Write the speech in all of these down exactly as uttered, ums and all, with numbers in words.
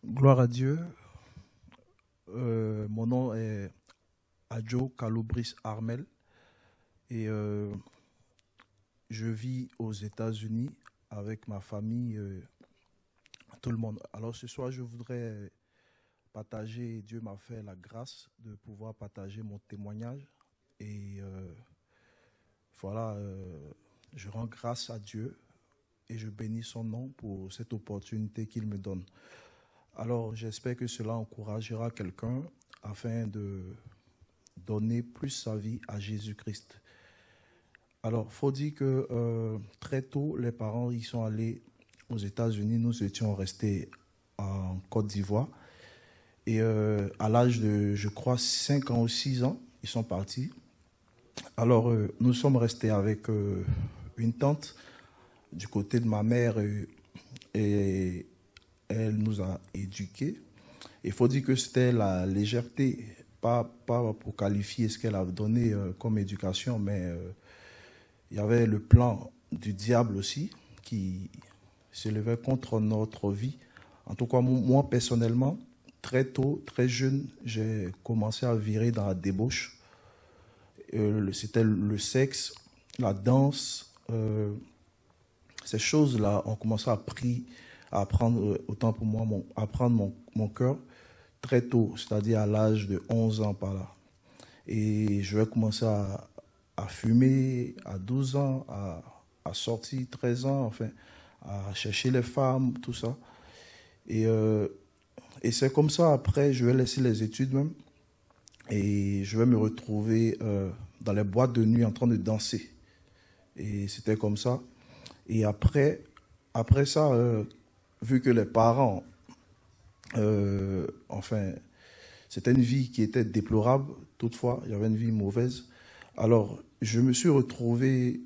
Gloire à Dieu. Euh, mon nom est Adjo Kalobris Armel et euh, je vis aux États-Unis avec ma famille, euh, tout le monde. Alors ce soir, je voudrais partager, Dieu m'a fait la grâce de pouvoir partager mon témoignage et euh, voilà, euh, je rends grâce à Dieu et je bénis son nom pour cette opportunité qu'il me donne. Alors j'espère que cela encouragera quelqu'un afin de donner plus sa vie à Jésus-Christ. Alors, il faut dire que euh, très tôt, les parents ils sont allés aux États-Unis. Nous étions restés en Côte d'Ivoire. Et euh, à l'âge de, je crois, cinq ans ou six ans, ils sont partis. Alors, euh, nous sommes restés avec euh, une tante du côté de ma mère euh, et elle nous a éduqués. Il faut dire que c'était la légèreté, pas, pas pour qualifier ce qu'elle a donné euh, comme éducation, mais euh, il y avait le plan du diable aussi qui s'élevait contre notre vie. En tout cas, moi, personnellement, très tôt, très jeune, j'ai commencé à virer dans la débauche. Euh, c'était le sexe, la danse, euh, ces choses-là ont commencé à, pris, à prendre, autant pour moi, mon, à prendre mon, mon cœur très tôt, c'est-à-dire à, à l'âge de onze ans par là. Et je vais commencer à, à fumer à douze ans, à, à sortir treize ans, enfin, à chercher les femmes, tout ça. Et, euh, et c'est comme ça, après, je vais laisser les études même, et je vais me retrouver euh, dans les boîtes de nuit en train de danser. Et c'était comme ça. Et après, après ça, euh, vu que les parents, euh, enfin, c'était une vie qui était déplorable, toutefois, il y avait une vie mauvaise. Alors, je me suis retrouvé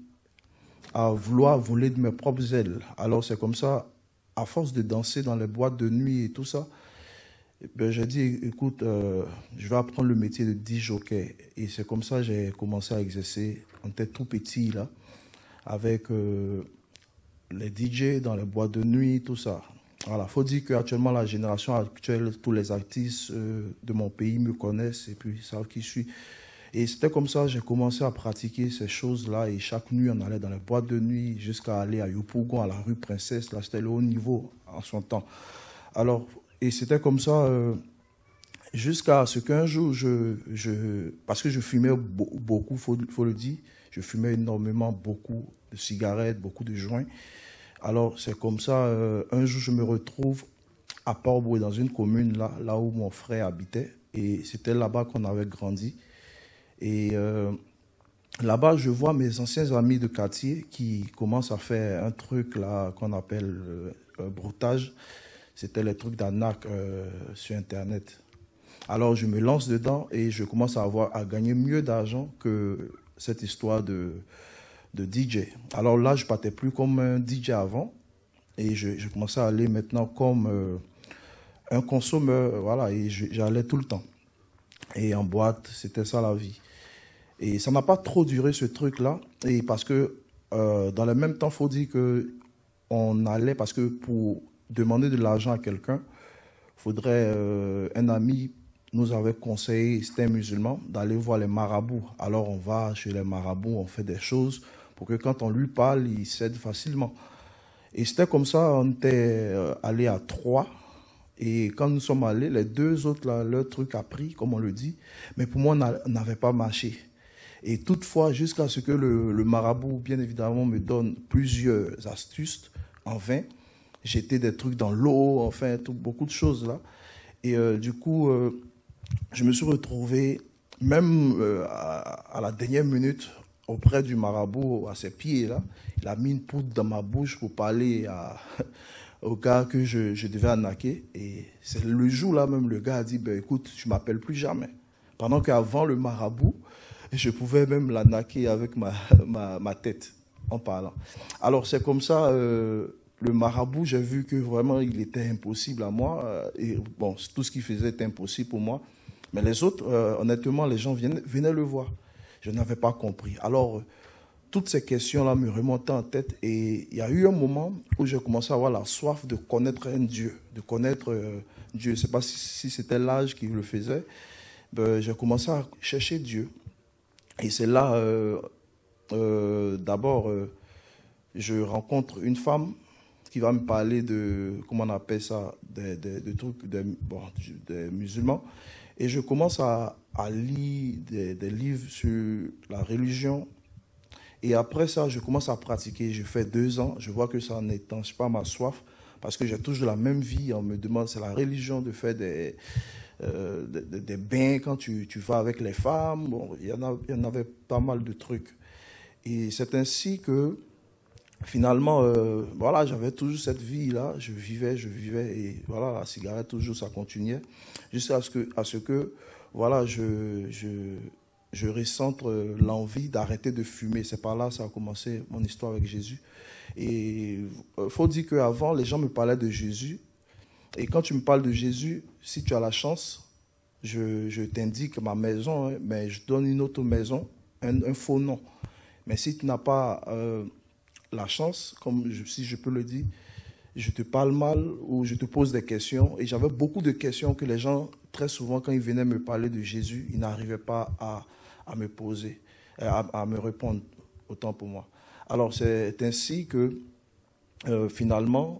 à vouloir voler de mes propres ailes. Alors, c'est comme ça, à force de danser dans les boîtes de nuit et tout ça, ben, j'ai dit, écoute, euh, je vais apprendre le métier de disjockey. Et c'est comme ça que j'ai commencé à exercer. On était tout petit, là, avec euh, les D J dans les boîtes de nuit, tout ça. Voilà, il faut dire qu'actuellement, la génération actuelle, tous les artistes euh, de mon pays me connaissent et puis savent qui je suis. Et c'était comme ça que j'ai commencé à pratiquer ces choses-là. Et chaque nuit, on allait dans les boîtes de nuit jusqu'à aller à Yopougon, à la rue Princesse. Là, c'était le haut niveau en son temps. Alors, et c'était comme ça euh, jusqu'à ce qu'un jour, je, je, parce que je fumais beaucoup, il faut, faut le dire, je fumais énormément, beaucoup de cigarettes, beaucoup de joints. Alors, c'est comme ça, euh, un jour, je me retrouve à Port-Bouët, dans une commune, là, là où mon frère habitait. Et c'était là-bas qu'on avait grandi. Et euh, là-bas, je vois mes anciens amis de quartier qui commencent à faire un truc là qu'on appelle euh, un broutage. C'était les trucs d'arnaque euh, sur Internet. Alors, je me lance dedans et je commence à, avoir, à gagner mieux d'argent que cette histoire de, de D J. Alors là, je ne partais plus comme un D J avant et je, je commençais à aller maintenant comme euh, un consommeur. Voilà, et j'allais tout le temps. Et en boîte, c'était ça la vie. Et ça n'a pas trop duré ce truc-là, et parce que euh, dans le même temps, il faut dire qu'on allait, parce que pour demander de l'argent à quelqu'un, il faudrait, euh, un ami nous avait conseillé, c'était un musulman, d'aller voir les marabouts. Alors on va chez les marabouts, on fait des choses pour que quand on lui parle, il cède facilement. Et c'était comme ça, on était euh, allé à trois. Et quand nous sommes allés, les deux autres, là, leur truc a pris, comme on le dit, mais pour moi, on n'avait pas marché. Et toutefois, jusqu'à ce que le, le marabout, bien évidemment, me donne plusieurs astuces en vain. J'étais des trucs dans l'eau, enfin, tout, beaucoup de choses là. Et euh, du coup, euh, je me suis retrouvé, même euh, à, à la dernière minute, auprès du marabout, à ses pieds là. Il a mis une poudre dans ma bouche pour parler à, au gars que je, je devais arnaquer. Et c'est le jour là même, le gars a dit, ben, écoute, tu m'appelles plus jamais. Pendant qu'avant le marabout, je pouvais même l'arnaquer avec ma, ma, ma tête en parlant. Alors c'est comme ça, euh, le marabout, j'ai vu que vraiment il était impossible à moi. Euh, et bon, tout ce qu'il faisait était impossible pour moi. Mais les autres, euh, honnêtement, les gens venaient, venaient le voir. Je n'avais pas compris. Alors, toutes ces questions-là me remontaient en tête. Et il y a eu un moment où j'ai commencé à avoir la soif de connaître un Dieu, de connaître euh, Dieu. Je ne sais pas si, si c'était l'âge qui le faisait. Ben, j'ai commencé à chercher Dieu. Et c'est là, euh, euh, d'abord, euh, je rencontre une femme qui va me parler de, comment on appelle ça, des, des, des trucs, des, bon, des musulmans. Et je commence à, à lire des, des livres sur la religion. Et après ça, je commence à pratiquer. Je fais deux ans. Je vois que ça n'étanche pas ma soif parce que j'ai toujours la même vie. On me demande, c'est la religion de faire des, euh, des, des bains quand tu, tu vas avec les femmes. Bon, il y en a, il y en avait pas mal de trucs. Et c'est ainsi que finalement, euh, voilà, j'avais toujours cette vie-là. Je vivais, je vivais. Et voilà, la cigarette, toujours, ça continuait. Jusqu'à ce que, à ce que voilà, je... je je ressente l'envie d'arrêter de fumer. C'est par là que ça a commencé mon histoire avec Jésus. Et il faut dire qu'avant, les gens me parlaient de Jésus. Et quand tu me parles de Jésus, si tu as la chance, je, je t'indique ma maison, hein, mais je donne une autre maison, un, un faux nom. Mais si tu n'as pas euh, la chance, comme je, si je peux le dire, je te parle mal ou je te pose des questions. Et j'avais beaucoup de questions que les gens, très souvent, quand ils venaient me parler de Jésus, ils n'arrivaient pas à... à me poser, à, à me répondre, autant pour moi. Alors, c'est ainsi que, euh, finalement,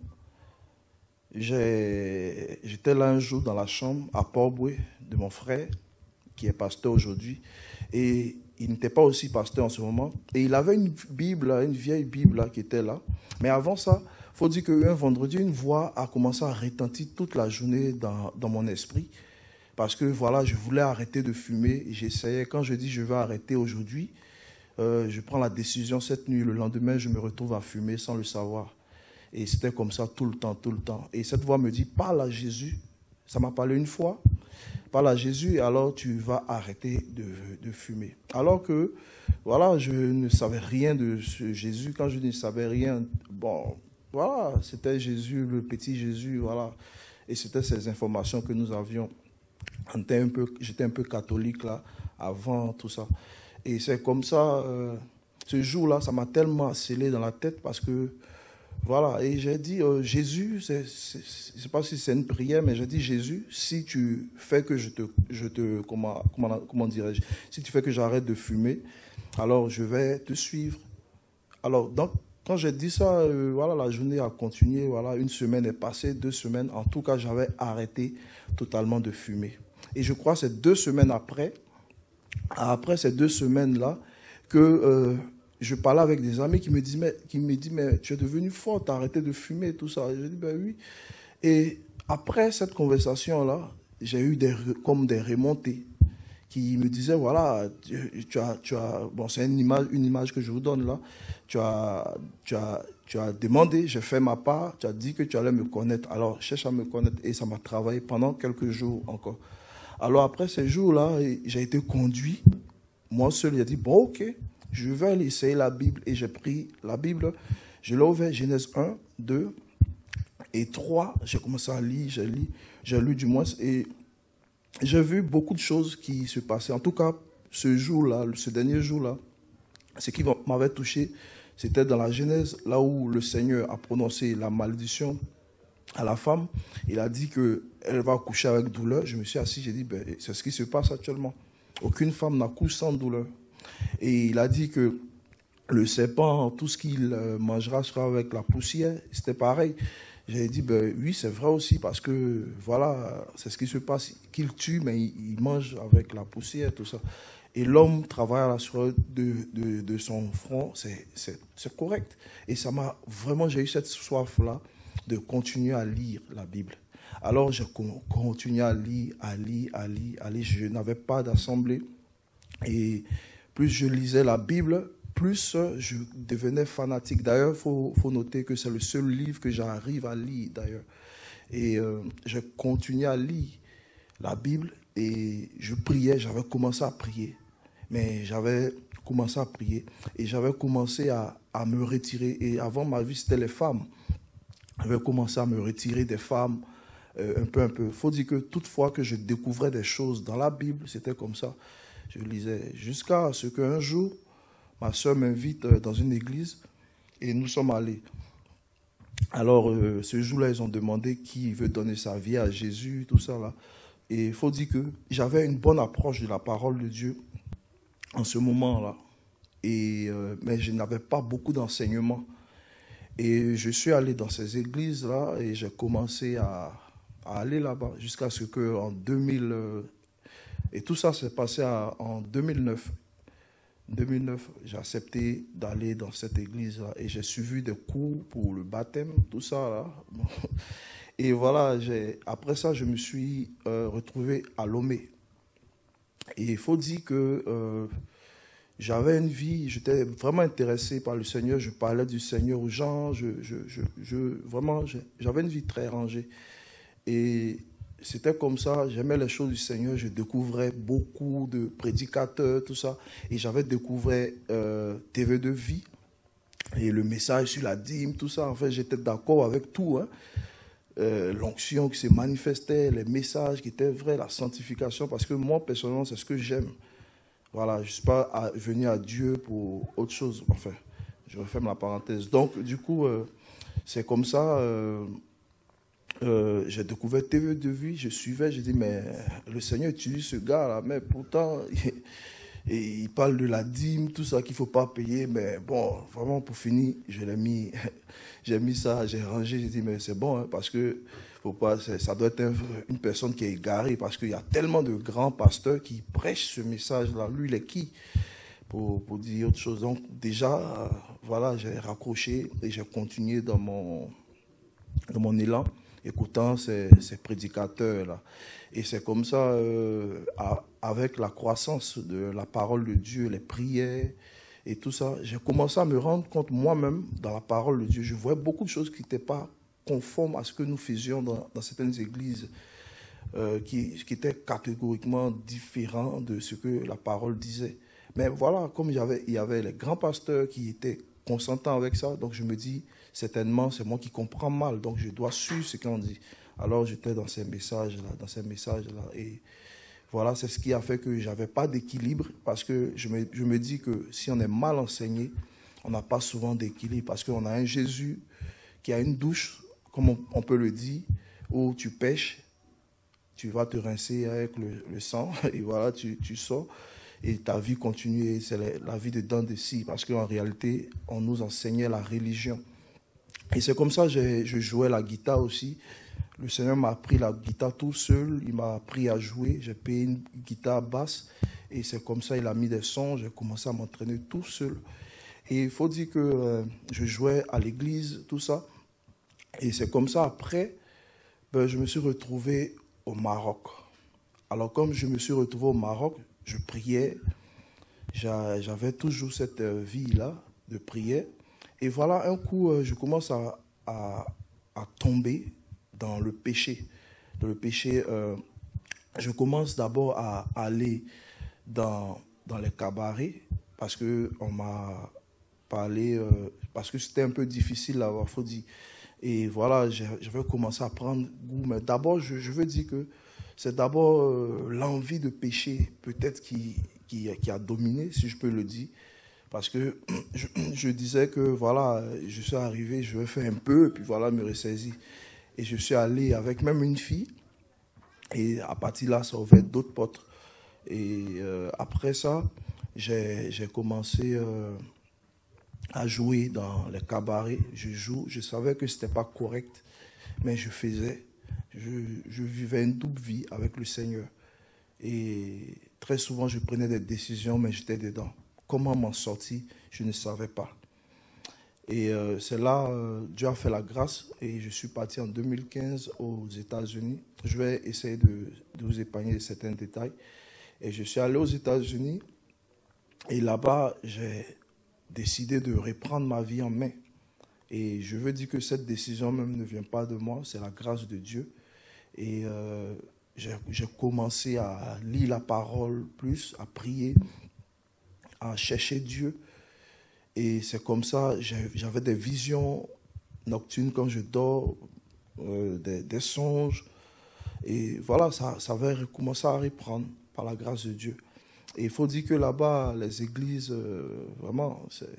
j'étais là un jour dans la chambre à Port-Boué de mon frère, qui est pasteur aujourd'hui, et il n'était pas aussi pasteur en ce moment, et il avait une Bible, une vieille Bible là, qui était là. Mais avant ça, il faut dire qu'un vendredi, une voix a commencé à retentir toute la journée dans, dans mon esprit. Parce que voilà, je voulais arrêter de fumer. J'essayais, quand je dis je vais arrêter aujourd'hui, euh, je prends la décision cette nuit. Le lendemain, je me retrouve à fumer sans le savoir. Et c'était comme ça tout le temps, tout le temps. Et cette voix me dit, parle à Jésus. Ça m'a parlé une fois. Parle à Jésus et alors tu vas arrêter de, de fumer. Alors que, voilà, je ne savais rien de ce Jésus. Quand je ne savais rien, bon, voilà, c'était Jésus, le petit Jésus, voilà. Et c'était ces informations que nous avions. J'étais un peu catholique là, avant tout ça. Et c'est comme ça, euh, ce jour-là, ça m'a tellement scellé dans la tête parce que, voilà, et j'ai dit, euh, Jésus, je ne sais pas si c'est une prière, mais j'ai dit, Jésus, si tu fais que je te, je te comment, comment, comment dirais-je, si tu fais que j'arrête de fumer, alors je vais te suivre. Alors, donc, quand j'ai dit ça, euh, voilà, la journée a continué, voilà, une semaine est passée, deux semaines, en tout cas, j'avais arrêté totalement de fumer. Et je crois que c'est deux semaines après, après ces deux semaines-là, que euh, je parlais avec des amis qui me disent, mais, qui me disent, mais tu es devenu fort, tu as arrêté de fumer, tout ça. Et je dis, ben oui. Et après cette conversation-là, j'ai eu des, comme des remontées qui me disaient, voilà, tu, tu as, tu as, bon, c'est une image, une image que je vous donne là, tu as, tu as, tu as demandé, j'ai fait ma part, tu as dit que tu allais me connaître, alors cherche à me connaître, et ça m'a travaillé pendant quelques jours encore. Alors après ces jours-là, j'ai été conduit, moi seul, j'ai dit, bon ok, je vais aller essayer la Bible, et j'ai pris la Bible, je l'ai ouvert, Genèse un, deux et trois, j'ai commencé à lire, j'ai lu, j'ai lu du moins, et j'ai vu beaucoup de choses qui se passaient. En tout cas, ce jour-là, ce dernier jour-là, ce qui m'avait touché, c'était dans la Genèse, là où le Seigneur a prononcé la malédiction à la femme. Il a dit qu'elle va accoucher avec douleur. Je me suis assis, j'ai dit, ben, c'est ce qui se passe actuellement. Aucune femme n'accouche sans douleur. Et il a dit que le serpent, tout ce qu'il mangera sera avec la poussière. C'était pareil. J'ai dit, ben oui, c'est vrai aussi, parce que, voilà, c'est ce qui se passe. Qu'il tue, mais il, il mange avec la poussière, tout ça. Et l'homme travaille à la sueur de, de, de son front, c'est correct. Et ça m'a vraiment, j'ai eu cette soif-là de continuer à lire la Bible. Alors, je continuais à lire, à lire, à lire, à lire. Je n'avais pas d'assemblée. Et plus je lisais la Bible, plus je devenais fanatique. D'ailleurs, il faut, faut noter que c'est le seul livre que j'arrive à lire, d'ailleurs. Et euh, je continuais à lire la Bible et je priais, j'avais commencé à prier. Mais j'avais commencé à prier et j'avais commencé à, à me retirer. Et avant, ma vie, c'était les femmes. J'avais commencé à me retirer des femmes euh, un peu, un peu. Il faut dire que toute fois que je découvrais des choses dans la Bible, c'était comme ça. Je lisais jusqu'à ce qu'un jour, ma soeur m'invite dans une église et nous sommes allés. Alors, euh, ce jour-là, ils ont demandé qui veut donner sa vie à Jésus, tout ça là. Et il faut dire que j'avais une bonne approche de la parole de Dieu en ce moment-là. Et, euh, mais je n'avais pas beaucoup d'enseignements. Et je suis allé dans ces églises-là et j'ai commencé à, à aller là-bas jusqu'à ce qu'en deux mille... Euh, et tout ça s'est passé à, en deux mille neuf. deux mille neuf, j'ai accepté d'aller dans cette église-là et j'ai suivi des cours pour le baptême, tout ça là. Et voilà, après ça, je me suis euh, retrouvé à Lomé. Et il faut dire que euh, j'avais une vie, j'étais vraiment intéressé par le Seigneur, je parlais du Seigneur aux gens, je, je, je, je, vraiment, j'avais une vie très rangée. Et c'était comme ça, j'aimais les choses du Seigneur, je découvrais beaucoup de prédicateurs, tout ça. Et j'avais découvert euh, T V de vie et le message sur la dîme, tout ça. En fait, j'étais d'accord avec tout, hein. Euh, l'onction qui se manifestait, les messages qui étaient vrais, la sanctification, parce que moi, personnellement, c'est ce que j'aime. Voilà, je ne suis pas à, venu à Dieu pour autre chose. Enfin, je referme la parenthèse. Donc, du coup, euh, c'est comme ça, euh, euh, j'ai découvert T V de vie, je suivais, j'ai dit, mais le Seigneur utilise ce gars-là, mais pourtant, et il parle de la dîme, tout ça qu'il ne faut pas payer, mais bon, vraiment pour finir, je l'ai mis, j'ai mis ça, j'ai rangé, j'ai dit, mais c'est bon, hein, parce que faut pas, ça doit être un, une personne qui est égarée, parce qu'il y a tellement de grands pasteurs qui prêchent ce message-là. Lui, il est qui pour, pour dire autre chose? Donc déjà, euh, voilà, j'ai raccroché et j'ai continué dans mon, dans mon élan, écoutant ces, ces prédicateurs-là. Et c'est comme ça, euh, à, avec la croissance de la parole de Dieu, les prières et tout ça, j'ai commencé à me rendre compte moi-même dans la parole de Dieu. Je voyais beaucoup de choses qui n'étaient pas conformes à ce que nous faisions dans, dans certaines églises, euh, qui, qui étaient catégoriquement différents de ce que la parole disait. Mais voilà, comme il y avait, il y avait les grands pasteurs qui étaient consentants avec ça, donc je me dis, certainement, c'est moi qui comprends mal, donc je dois suivre ce qu'on dit. Alors j'étais dans ces messages-là, dans ces messages-là, et voilà, c'est ce qui a fait que je n'avais pas d'équilibre, parce que je me, je me dis que si on est mal enseigné, on n'a pas souvent d'équilibre, parce qu'on a un Jésus qui a une douche, comme on, on peut le dire, où tu pêches, tu vas te rincer avec le, le sang, et voilà, tu, tu sors, et ta vie continue, c'est la, la vie de dents de scie, parce qu'en réalité, on nous enseignait la religion. Et c'est comme ça que je jouais la guitare aussi. Le Seigneur m'a appris la guitare tout seul, il m'a appris à jouer, j'ai payé une guitare basse, et c'est comme ça il a mis des sons, j'ai commencé à m'entraîner tout seul. Et il faut dire que euh, je jouais à l'église, tout ça, et c'est comme ça après, ben, je me suis retrouvé au Maroc. Alors comme je me suis retrouvé au Maroc, je priais, j'avais toujours cette vie-là de prière, et voilà, un coup, je commence à, à, à tomber dans le péché. Dans le péché, euh, je commence d'abord à aller dans, dans les cabarets, parce qu'on m'a parlé, euh, parce que c'était un peu difficile là, il faut dire. Et voilà, j'avais commencé à prendre goût. Mais d'abord, je, je veux dire que c'est d'abord euh, l'envie de pécher, peut-être, qui, qui, qui a dominé, si je peux le dire. Parce que je, je disais que, voilà, je suis arrivé, je vais faire un peu, et puis voilà, me ressaisir. Et je suis allé avec même une fille. Et à partir de là, ça ouvrait d'autres portes. Et euh, après ça, j'ai commencé euh, à jouer dans les cabarets. Je joue, je savais que ce n'était pas correct, mais je faisais. Je, je vivais une double vie avec le Seigneur. Et très souvent, je prenais des décisions, mais j'étais dedans. Comment m'en sortir, je ne savais pas. Et euh, c'est là, euh, Dieu a fait la grâce et je suis parti en deux mille quinze aux États-Unis. Je vais essayer de, de vous épargner certains détails. Et je suis allé aux États-Unis et là-bas, j'ai décidé de reprendre ma vie en main. Et je veux dire que cette décision même ne vient pas de moi, c'est la grâce de Dieu. Et euh, j'ai commencé à lire la parole plus, à prier, à chercher Dieu. Et c'est comme ça, j'avais des visions nocturnes quand je dors, euh, des, des songes. Et voilà, ça, ça avait commencé à reprendre par la grâce de Dieu. Et il faut dire que là-bas, les églises, euh, vraiment,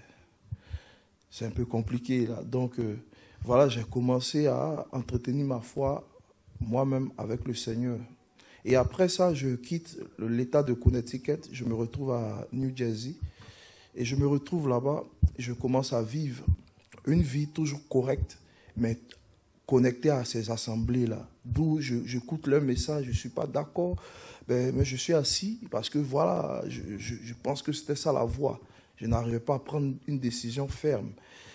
c'est un peu compliqué. Là. Donc, euh, voilà, j'ai commencé à entretenir ma foi moi-même avec le Seigneur. Et après ça, je quitte l'État de Connecticut, je me retrouve à New Jersey. Et je me retrouve là-bas, je commence à vivre une vie toujours correcte, mais connectée à ces assemblées-là. D'où j'écoute leur message, je ne suis pas d'accord, mais, mais je suis assis parce que voilà, je, je, je pense que c'était ça la voie. Je n'arrivais pas à prendre une décision ferme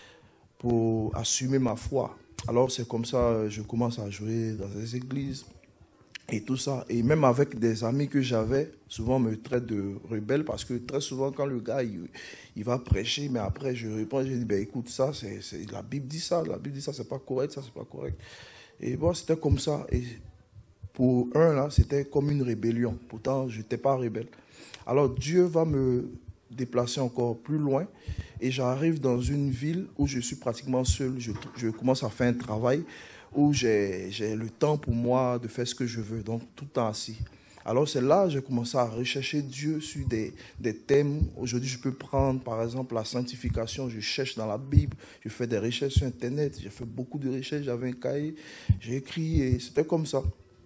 pour assumer ma foi. Alors c'est comme ça, je commence à jouer dans des églises et tout ça. Et même avec des amis que j'avais, souvent on me traite de rebelle parce que très souvent quand le gars il, il va prêcher, mais après je réponds, je dis ben écoute ça, c'est, c'est, la Bible dit ça, la Bible dit ça, c'est pas correct, ça c'est pas correct. Et bon, c'était comme ça. Et pour un là, c'était comme une rébellion. Pourtant, je n'étais pas rebelle. Alors Dieu va me déplacer encore plus loin et j'arrive dans une ville où je suis pratiquement seul. Je, je commence à faire un travail où j'ai le temps pour moi de faire ce que je veux, donc tout le temps assis. Alors c'est là que j'ai commencé à rechercher Dieu sur des, des thèmes. Aujourd'hui, je peux prendre par exemple la sanctification, je cherche dans la Bible, je fais des recherches sur Internet, j'ai fait beaucoup de recherches, j'avais un cahier, j'ai écrit et c'était comme ça.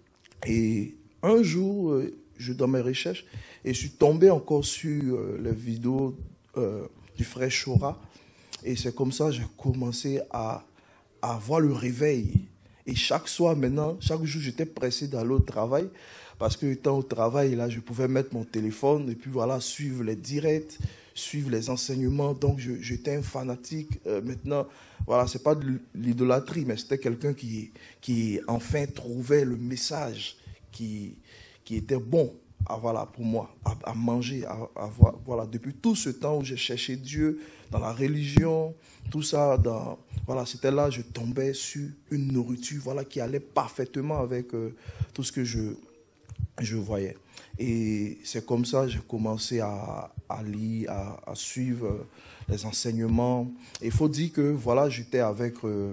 Et un jour, je dans mes recherches, et je suis tombé encore sur euh, les vidéos euh, du frère Chora, et c'est comme ça que j'ai commencé à, à avoir le réveil. Et chaque soir maintenant, chaque jour, j'étais pressé d'aller au travail, parce que étant au travail, là, je pouvais mettre mon téléphone, et puis voilà, suivre les directs, suivre les enseignements. Donc, j'étais un fanatique. Euh, maintenant, voilà, c'est pas de l'idolâtrie, mais c'était quelqu'un qui, qui, enfin, trouvait le message qui, qui était bon. À, voilà, pour moi, à, à manger, à, à voir, voilà, depuis tout ce temps où j'ai cherché Dieu dans la religion, tout ça, dans, voilà, c'était là, je tombais sur une nourriture, voilà, qui allait parfaitement avec euh, tout ce que je, je voyais. Et c'est comme ça que j'ai commencé à, à lire, à, à suivre les enseignements. Et il faut dire que, voilà, j'étais avec, euh,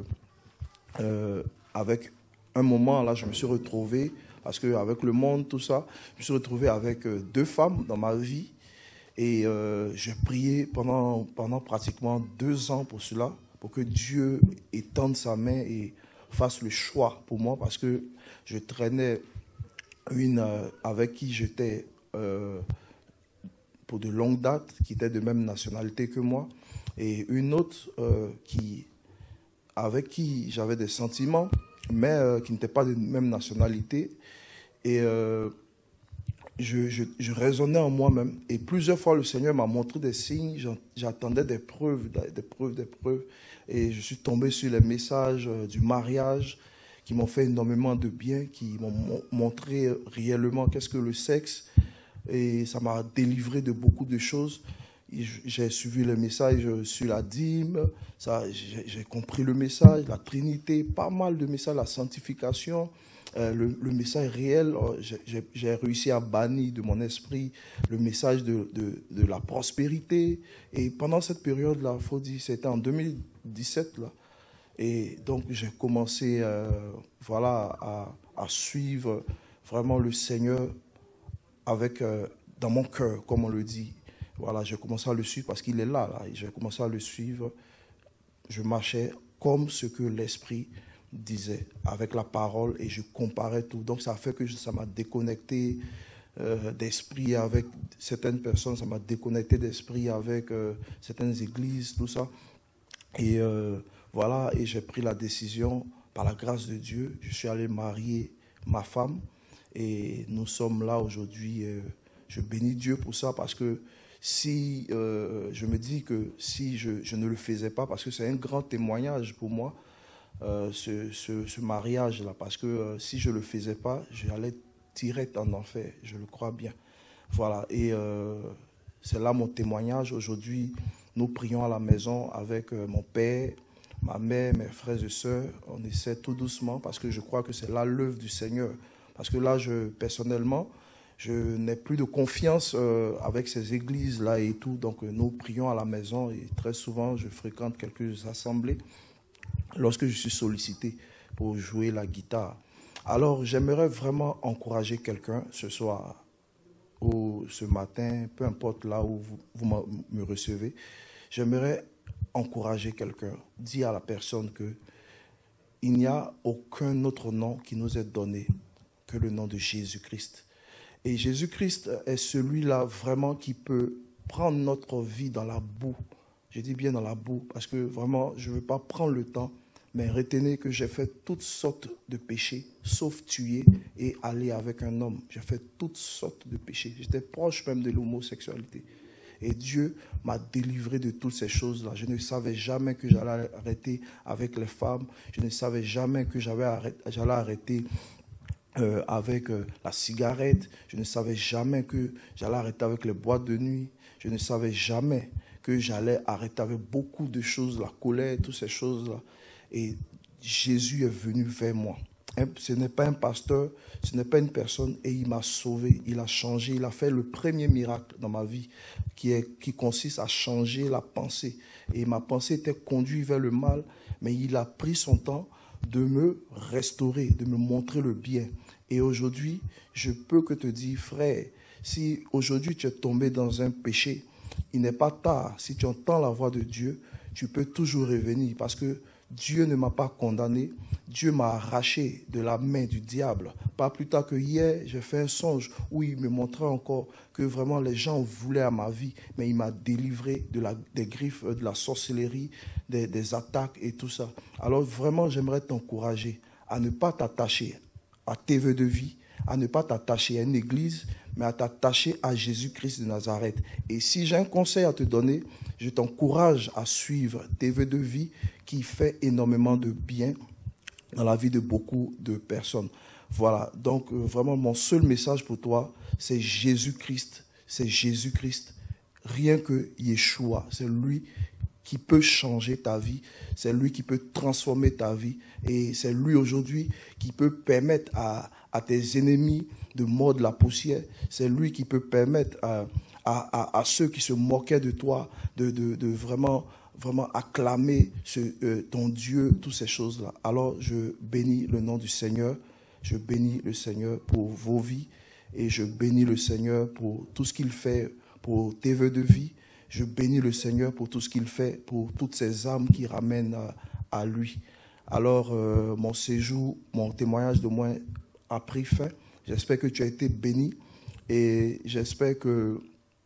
euh, avec un moment, là, je me suis retrouvé. Parce qu'avec le monde, tout ça, je me suis retrouvé avec deux femmes dans ma vie. Et euh, j'ai prié pendant, pendant pratiquement deux ans pour cela, pour que Dieu étende sa main et fasse le choix pour moi. Parce que je traînais une euh, avec qui j'étais euh, pour de longues dates, qui était de même nationalité que moi. Et une autre euh, qui, avec qui j'avais des sentiments, mais euh, qui n'était pas de même nationalité. Et euh, je, je, je raisonnais en moi-même. Et plusieurs fois, le Seigneur m'a montré des signes. J'attendais des preuves, des preuves, des preuves. Et je suis tombé sur les messages du mariage qui m'ont fait énormément de bien, qui m'ont montré réellement qu'est-ce que le sexe. Et ça m'a délivré de beaucoup de choses. J'ai suivi le message sur la dîme, j'ai compris le message, la Trinité, pas mal de messages, la sanctification, euh, le, le message réel. J'ai réussi à bannir de mon esprit le message de, de, de la prospérité. Et pendant cette période-là, il faut dire, c'était en deux mille dix-sept, là. Et donc j'ai commencé euh, voilà, à, à suivre vraiment le Seigneur avec, euh, dans mon cœur, comme on le dit. Voilà, j'ai commencé à le suivre parce qu'il est là, là. J'ai commencé à le suivre. Je marchais comme ce que l'Esprit disait, avec la parole, et je comparais tout. Donc, ça a fait que ça m'a déconnecté euh, d'esprit avec certaines personnes, ça m'a déconnecté d'esprit avec euh, certaines églises, tout ça. Et euh, voilà, et j'ai pris la décision, par la grâce de Dieu, je suis allé marier ma femme, et nous sommes là aujourd'hui. Euh, je bénis Dieu pour ça, parce que si euh, je me dis que si je, je ne le faisais pas, parce que c'est un grand témoignage pour moi, euh, ce, ce, ce mariage-là, parce que euh, si je ne le faisais pas, j'allais direct en enfer, je le crois bien. Voilà, et euh, c'est là mon témoignage. Aujourd'hui, nous prions à la maison avec euh, mon père, ma mère, mes frères et sœurs. On essaie tout doucement, parce que je crois que c'est là l'œuvre du Seigneur. Parce que là, je, personnellement, je n'ai plus de confiance euh, avec ces églises-là et tout. Donc, euh, nous prions à la maison et très souvent, je fréquente quelques assemblées lorsque je suis sollicité pour jouer la guitare. Alors, j'aimerais vraiment encourager quelqu'un ce soir ou ce matin, peu importe là où vous, vous me recevez, j'aimerais encourager quelqu'un, dire à la personne que il n'y a aucun autre nom qui nous est donné que le nom de Jésus-Christ. Et Jésus-Christ est celui-là vraiment qui peut prendre notre vie dans la boue. Je dis bien dans la boue parce que vraiment, je ne veux pas prendre le temps, mais retenez que j'ai fait toutes sortes de péchés, sauf tuer et aller avec un homme. J'ai fait toutes sortes de péchés. J'étais proche même de l'homosexualité. Et Dieu m'a délivré de toutes ces choses-là. Je ne savais jamais que j'allais arrêter avec les femmes. Je ne savais jamais que j'allais arrêter, j'allais arrêter euh, avec euh, la cigarette. Je ne savais jamais que j'allais arrêter avec les boîtes de nuit. Je ne savais jamais que j'allais arrêter avec beaucoup de choses, la colère, toutes ces choses-là. Et Jésus est venu vers moi. Ce n'est pas un pasteur, ce n'est pas une personne, et il m'a sauvé, il a changé, il a fait le premier miracle dans ma vie qui, est, qui consiste à changer la pensée. Et ma pensée était conduite vers le mal, mais il a pris son temps de me restaurer, de me montrer le bien. Et aujourd'hui, je peux que te dire, frère, si aujourd'hui tu es tombé dans un péché, il n'est pas tard. Si tu entends la voix de Dieu, tu peux toujours revenir parce que Dieu ne m'a pas condamné. Dieu m'a arraché de la main du diable. Pas plus tard que hier, j'ai fait un songe où il me montrait encore que vraiment les gens voulaient à ma vie, mais il m'a délivré de la, des griffes, de la sorcellerie, des, des attaques et tout ça. Alors vraiment, j'aimerais t'encourager à ne pas t'attacher à tes vœux de vie, à ne pas t'attacher à une église, mais à t'attacher à Jésus-Christ de Nazareth. Et si j'ai un conseil à te donner, je t'encourage à suivre tes vœux de vie qui fait énormément de bien dans la vie de beaucoup de personnes. Voilà, donc euh, vraiment mon seul message pour toi, c'est Jésus-Christ, c'est Jésus-Christ, rien que Yeshua, c'est lui qui peut changer ta vie, c'est lui qui peut transformer ta vie et c'est lui aujourd'hui qui peut permettre à, à tes ennemis de mordre la poussière, c'est lui qui peut permettre à, à, à, à ceux qui se moquaient de toi de, de, de vraiment, vraiment acclamer ce, euh, ton Dieu, toutes ces choses-là. Alors je bénis le nom du Seigneur, je bénis le Seigneur pour vos vies et je bénis le Seigneur pour tout ce qu'il fait pour tes vœux de vie. Je bénis le Seigneur pour tout ce qu'il fait, pour toutes ces âmes qui ramènent à, à lui. Alors, euh, mon séjour, mon témoignage de moi a pris fin. J'espère que tu as été béni et j'espère que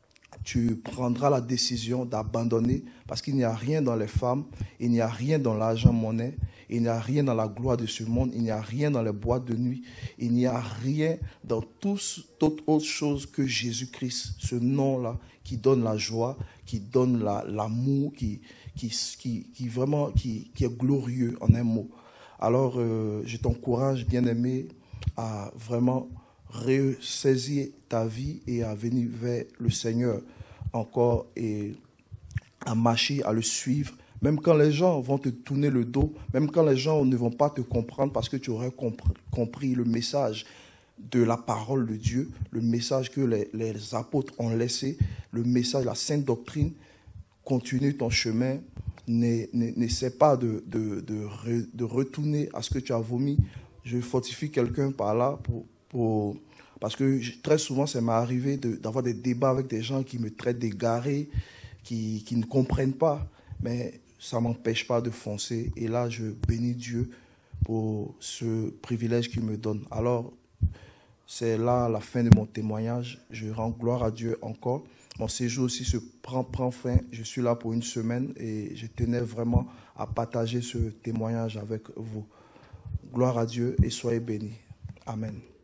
tu prendras la décision d'abandonner parce qu'il n'y a rien dans les femmes, il n'y a rien dans l'argent monnaie, il n'y a rien dans la gloire de ce monde, il n'y a rien dans les boîtes de nuit, il n'y a rien dans tous, toute autre chose que Jésus-Christ, ce nom-là qui donne la joie, qui donne la, l'amour, qui, qui, qui, qui vraiment qui, qui est glorieux en un mot. Alors, euh, je t'encourage, bien-aimé, à vraiment ressaisir ta vie et à venir vers le Seigneur encore et à marcher, à le suivre. Même quand les gens vont te tourner le dos, même quand les gens ne vont pas te comprendre parce que tu aurais compris, compris le message de la parole de Dieu, le message que les, les apôtres ont laissé, le message, la sainte doctrine, continue ton chemin, n'essaie pas de, de, de, re, de retourner à ce que tu as vomi. Je fortifie quelqu'un par là pour, pour, parce que très souvent, ça m'est arrivé de, d'avoir des débats avec des gens qui me traitent d'égaré, qui, qui ne comprennent pas, mais ça ne m'empêche pas de foncer. Et là, je bénis Dieu pour ce privilège qu'il me donne. Alors, c'est là la fin de mon témoignage. Je rends gloire à Dieu encore. Mon séjour aussi se prend, prend fin. Je suis là pour une semaine et je tenais vraiment à partager ce témoignage avec vous. Gloire à Dieu et soyez bénis. Amen.